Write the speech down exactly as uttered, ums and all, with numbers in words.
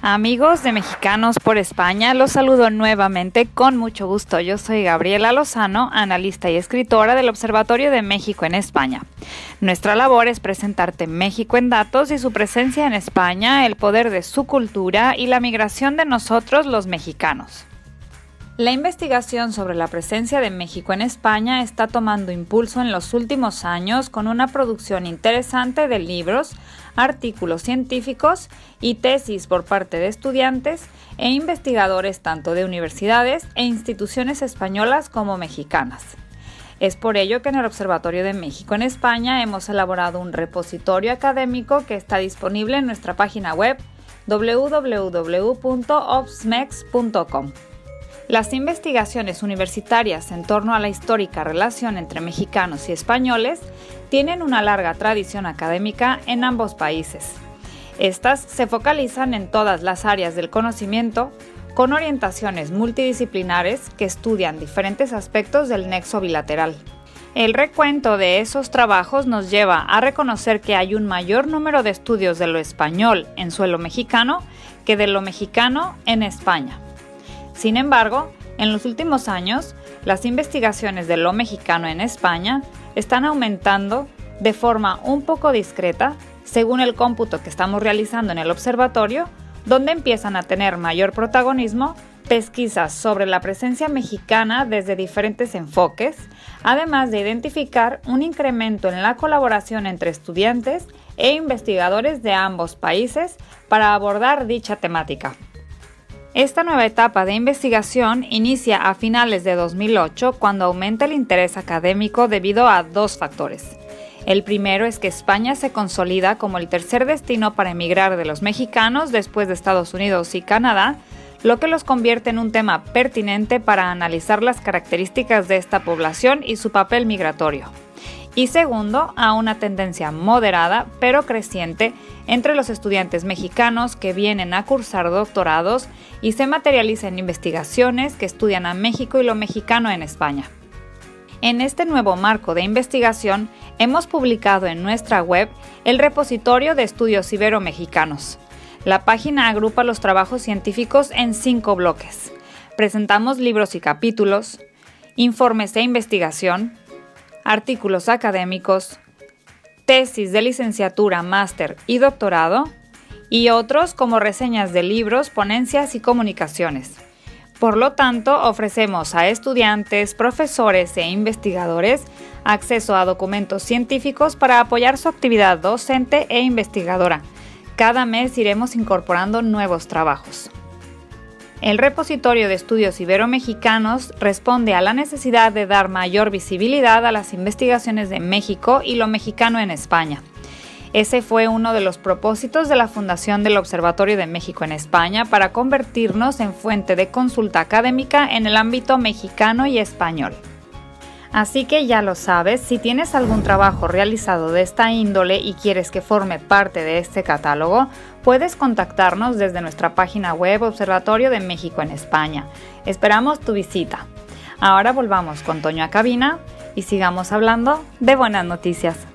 Amigos de Mexicanos por España, los saludo nuevamente con mucho gusto. Yo soy Gabriela Lozano, analista y escritora del Observatorio de México en España. Nuestra labor es presentarte México en datos y su presencia en España, el poder de su cultura y la migración de nosotros los mexicanos. La investigación sobre la presencia de México en España está tomando impulso en los últimos años con una producción interesante de libros, artículos científicos y tesis por parte de estudiantes e investigadores tanto de universidades e instituciones españolas como mexicanas. Es por ello que en el Observatorio de México en España hemos elaborado un repositorio académico que está disponible en nuestra página web doble u doble u doble u punto obsmex punto com. Las investigaciones universitarias en torno a la histórica relación entre mexicanos y españoles tienen una larga tradición académica en ambos países. Estas se focalizan en todas las áreas del conocimiento, con orientaciones multidisciplinares que estudian diferentes aspectos del nexo bilateral. El recuento de esos trabajos nos lleva a reconocer que hay un mayor número de estudios de lo español en suelo mexicano que de lo mexicano en España. Sin embargo, en los últimos años, las investigaciones de lo mexicano en España están aumentando de forma un poco discreta, según el cómputo que estamos realizando en el observatorio, donde empiezan a tener mayor protagonismo pesquisas sobre la presencia mexicana desde diferentes enfoques, además de identificar un incremento en la colaboración entre estudiantes e investigadores de ambos países para abordar dicha temática. Esta nueva etapa de investigación inicia a finales de dos mil ocho, cuando aumenta el interés académico debido a dos factores. El primero es que España se consolida como el tercer destino para emigrar de los mexicanos después de Estados Unidos y Canadá, lo que los convierte en un tema pertinente para analizar las características de esta población y su papel migratorio. Y segundo, a una tendencia moderada pero creciente entre los estudiantes mexicanos que vienen a cursar doctorados y se materializa en investigaciones que estudian a México y lo mexicano en España. En este nuevo marco de investigación, hemos publicado en nuestra web el repositorio de estudios ibero-mexicanos. La página agrupa los trabajos científicos en cinco bloques. Presentamos libros y capítulos, informes de investigación, artículos académicos, tesis de licenciatura, máster y doctorado, y otros como reseñas de libros, ponencias y comunicaciones. Por lo tanto, ofrecemos a estudiantes, profesores e investigadores acceso a documentos científicos para apoyar su actividad docente e investigadora. Cada mes iremos incorporando nuevos trabajos. El repositorio de estudios ibero-mexicanos responde a la necesidad de dar mayor visibilidad a las investigaciones de México y lo mexicano en España. Ese fue uno de los propósitos de la fundación del Observatorio de México en España para convertirnos en fuente de consulta académica en el ámbito mexicano y español. Así que ya lo sabes, si tienes algún trabajo realizado de esta índole y quieres que forme parte de este catálogo, puedes contactarnos desde nuestra página web Observatorio de México en España. Esperamos tu visita. Ahora volvamos con Toño a cabina y sigamos hablando de buenas noticias.